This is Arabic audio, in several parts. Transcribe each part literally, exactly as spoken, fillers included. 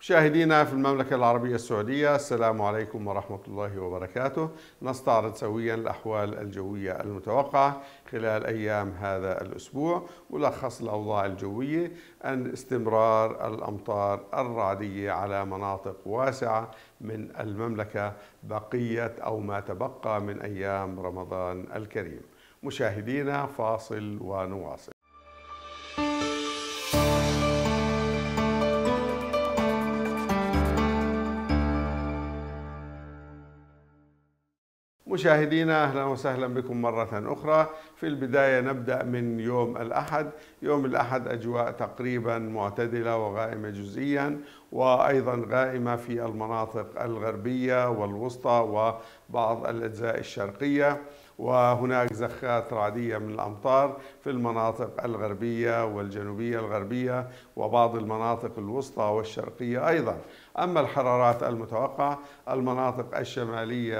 مشاهدينا في المملكة العربية السعودية، السلام عليكم ورحمة الله وبركاته. نستعرض سويا الأحوال الجوية المتوقعة خلال أيام هذا الأسبوع. ملخص الأوضاع الجوية أن استمرار الأمطار الرعدية على مناطق واسعة من المملكة بقية أو ما تبقى من أيام رمضان الكريم. مشاهدينا، فاصل ونواصل. مشاهدينا، أهلا وسهلا بكم مرة أخرى. في البداية نبدأ من يوم الأحد. يوم الأحد أجواء تقريبا معتدلة وغائمة جزئيا، وأيضا غائمة في المناطق الغربية والوسطى وبعض الأجزاء الشرقية، وهناك زخات رعدية من الأمطار في المناطق الغربية والجنوبية الغربية وبعض المناطق الوسطى والشرقية أيضا. أما الحرارات المتوقعة، المناطق الشمالية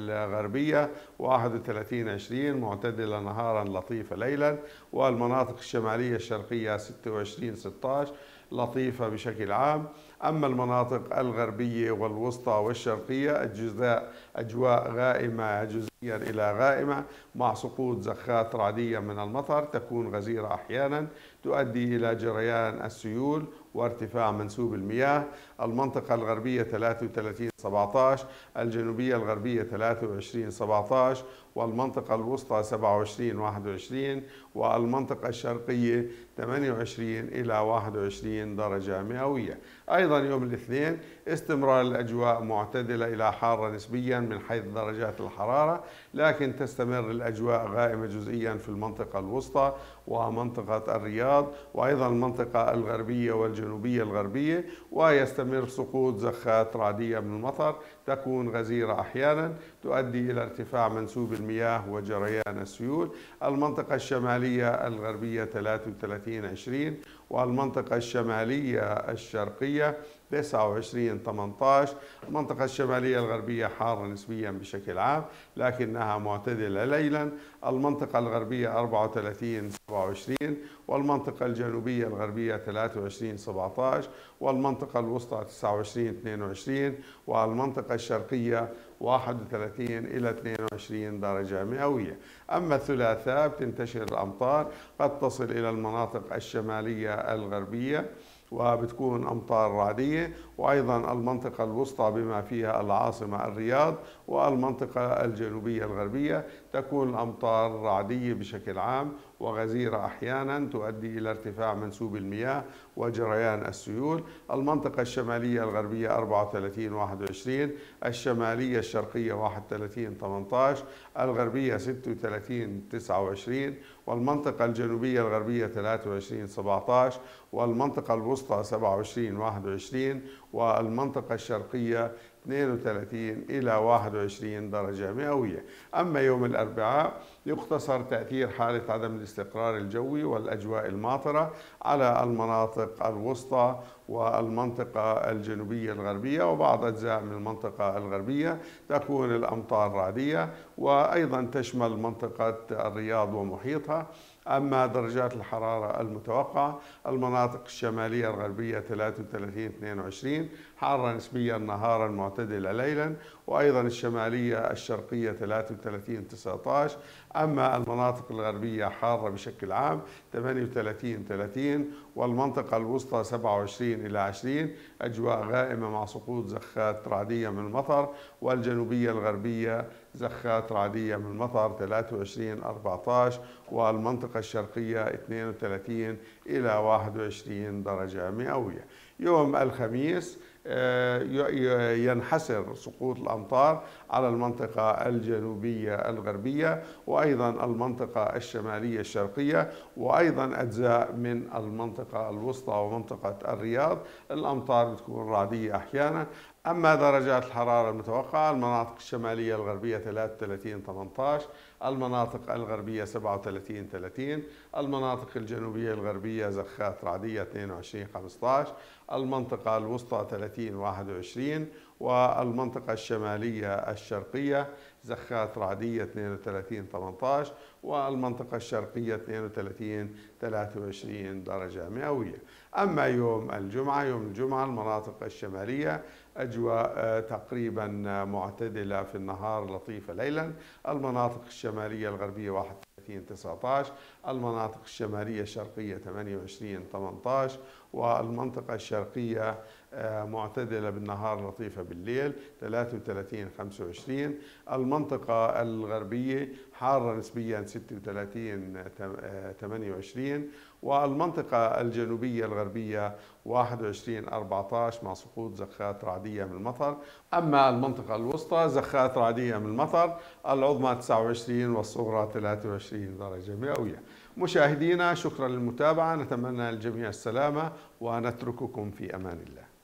الغربية واحد وثلاثين عشرين معتدلة نهارا لطيفة ليلا، والمناطق الشمالية الشرقية ستة وعشرين ستة عشر لطيفة بشكل عام. أما المناطق الغربية والوسطى والشرقية الجزاء أجواء غائمة جزئيا إلى غائمة مع سقوط زخات رعدية من المطر تكون غزيرة أحيانا تؤدي إلى جريان السيول وارتفاع منسوب المياه. المنطقة الغربية ثلاثة وثلاثين سبعة عشر، الجنوبية الغربية ثلاثة وعشرين سبعة عشر، والمنطقة الوسطى سبعة وعشرين واحد وعشرين، والمنطقة الشرقية ثمانية وعشرين إلى واحد وعشرين درجة مئوية. أيضا يوم الاثنين استمرار الأجواء معتدلة إلى حارة نسبيا من حيث درجات الحرارة، لكن تستمر الأجواء غائمة جزئيا في المنطقة الوسطى ومنطقة الرياض وأيضا المنطقة الغربية والجنوبية الغربية، ويستمر سقوط زخات رعدية من المطر تكون غزيرة أحيانا تؤدي إلى ارتفاع منسوب المياه وجريان السيول. المنطقة الشمالية الغربية ثلاثة وثلاثين عشرين، والمنطقة الشمالية الشرقية تسعة وعشرين ثمانية عشر. المنطقة الشمالية الغربية حارة نسبيا بشكل عام لكنها معتدلة ليلا. المنطقة الغربية أربعة وثلاثين سبعة وعشرين، والمنطقة الجنوبية الغربية ثلاثة وعشرين سبعة عشر، والمنطقة الوسطى تسعة وعشرين اثنين وعشرين، والمنطقة الشرقية واحد وثلاثين إلى اثنين وعشرين درجة مئوية. أما الثلاثاء بتنتشر الأمطار قد تصل إلى المناطق الشمالية الغربية وبتكون أمطار رعدية، وأيضا المنطقة الوسطى بما فيها العاصمة الرياض، والمنطقة الجنوبية الغربية تكون الأمطار رعدية بشكل عام وغزيرة أحيانا تؤدي إلى ارتفاع منسوب المياه وجريان السيول. المنطقة الشمالية الغربية أربعة وثلاثين واحد وعشرين، الشمالية الشرقية واحد وثلاثين ثمانية عشر، الغربية ستة وثلاثين تسعة وعشرين، والمنطقة الجنوبية الغربية ثلاثة وعشرين سبعة عشر، والمنطقة الوسطى سبعة وعشرين واحد وعشرين، والمنطقة الشرقية اثنين وثلاثين إلى واحد وعشرين درجة مئوية. أما يوم الأربعاء يقتصر تأثير حالة عدم الاستقرار الجوي والأجواء الماطرة على المناطق الوسطى والمنطقة الجنوبية الغربية وبعض أجزاء من المنطقة الغربية تكون الأمطار رعدية، وأيضا تشمل منطقة الرياض ومحيطها. أما درجات الحرارة المتوقعة، المناطق الشمالية الغربية ثلاثة وثلاثين اثنين وعشرين حارة نسبيا نهارا معتدلة ليلا، وأيضا الشمالية الشرقية ثلاثة وثلاثين تسعة عشر. أما المناطق الغربية حارة بشكل عام ثمانية وثلاثين ثلاثين، والمنطقة الوسطى سبعة وعشرين إلى عشرين أجواء غائمة مع سقوط زخات رعدية من المطر، والجنوبية الغربية زخات رعدية من المطر ثلاثة وعشرين أربعة عشر، والمنطقة الشرقية اثنين وثلاثين إلى واحد وعشرين درجة مئوية. يوم الخميس ينحسر سقوط الأمطار على المنطقة الجنوبية الغربية وأيضا المنطقة الشمالية الشرقية وأيضا أجزاء من المنطقة الوسطى ومنطقة الرياض. الأمطار بتكون رعدية أحيانا. أما درجات الحرارة المتوقعة، المناطق الشمالية الغربية ثلاثة وثلاثين ثمانية عشر، المناطق الغربية سبعة وثلاثين ثلاثين، المناطق الجنوبية الغربية زخات رعدية اثنين وعشرين خمسة عشر، المنطقة الوسطى ثلاثين واحد وعشرين، والمنطقة الشمالية الشرقية زخات رعدية اثنين وثلاثين ثمانية عشر، والمنطقة الشرقية اثنين وثلاثين ثلاثة وعشرين درجة مئوية. أما يوم الجمعة، يوم الجمعة المناطق الشمالية أجواء تقريبا معتدلة في النهار لطيفة ليلا، المناطق الشمالية الغربية واحد وثلاثين تسعة عشر، المناطق الشمالية الشرقية ثمانية وعشرين ثمانية عشر، والمنطقة الشرقية معتدلة بالنهار لطيفة بالليل ثلاثة وثلاثين خمسة وعشرين، المنطقة الغربية حارة نسبيا ستة وثلاثين ثمانية وعشرين، والمنطقة الجنوبية الغربية واحد وعشرين أربعة عشر مع سقوط زخات رعدية من المطر. أما المنطقة الوسطى زخات رعدية من المطر، العظمى تسعة وعشرين والصغرى ثلاثة وعشرين درجة مئوية. مشاهدينا، شكرا للمتابعة، نتمنى للجميع السلامة ونترككم في أمان الله.